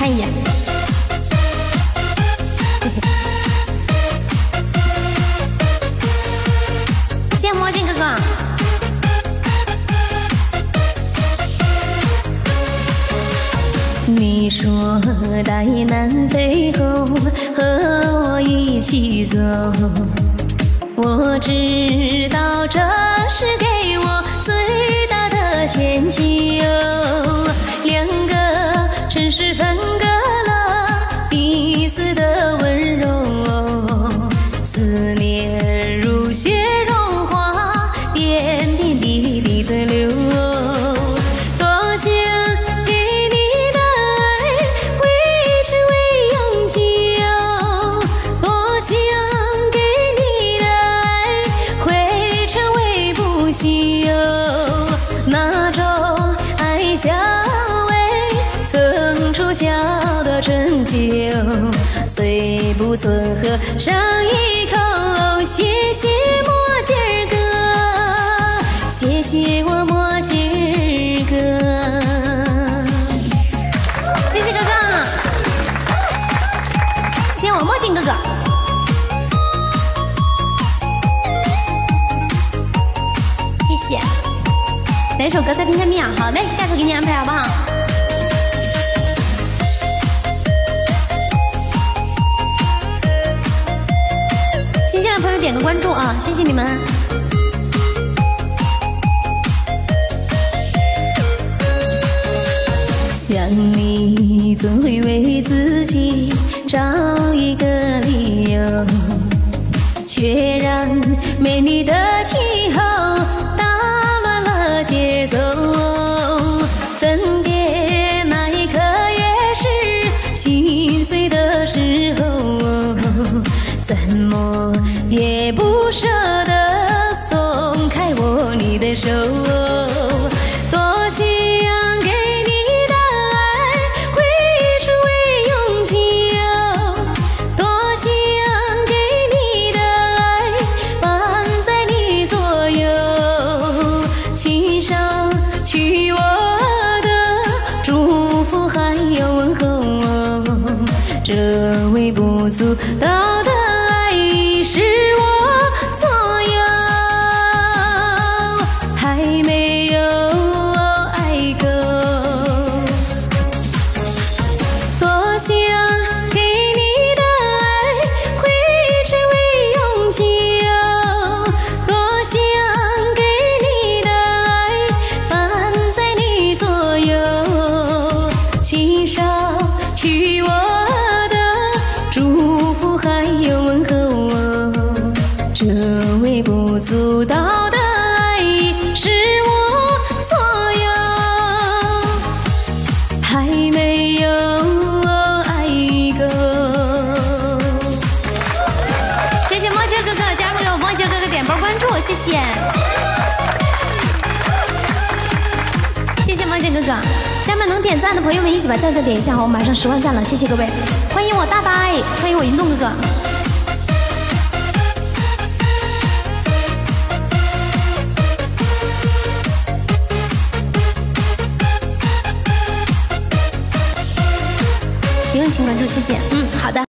看一眼。谢谢墨镜哥哥。你说大雁南飞后，和我一起走。我知道这是给我最大的迁就。两个城市分隔了彼此的温柔，思念如雪融化，点点滴滴的流。多想给你的爱汇成为永久，多想给你的爱汇成为不朽。那种爱笑曾出笑的春秋，虽不曾喝上一口。谢谢墨镜儿哥，谢谢我墨镜儿哥，谢谢哥哥，谢谢我墨镜哥哥。谢谢。哪首歌再听看密啊？好嘞，下首给你安排好不好？新进来的朋友点个关注啊，谢谢你们。想你总会为自己找一个理由，却让美丽的气候打乱了节奏。分别那一刻也是心碎的时候，怎么也不舍得松开你的手。多想给你的爱汇成为永久，多想给你的爱伴在你左右，请捎去我的祝福还有问候。这微不足道的是我所有，还没有爱够。多想给你的爱汇成为永久，多想给你的爱伴在你左右，请捎去我的祝福还有问候。这微不足道的爱是我所有，还没有爱够。谢谢墨镜哥哥，加入给我墨镜哥哥点波关注，谢谢。谢谢墨镜哥哥，家们能点赞的朋友们一起把赞点一下，我马上10万赞了，谢谢各位。欢迎我大白，欢迎我运动哥哥。不用请关注，谢谢。好的。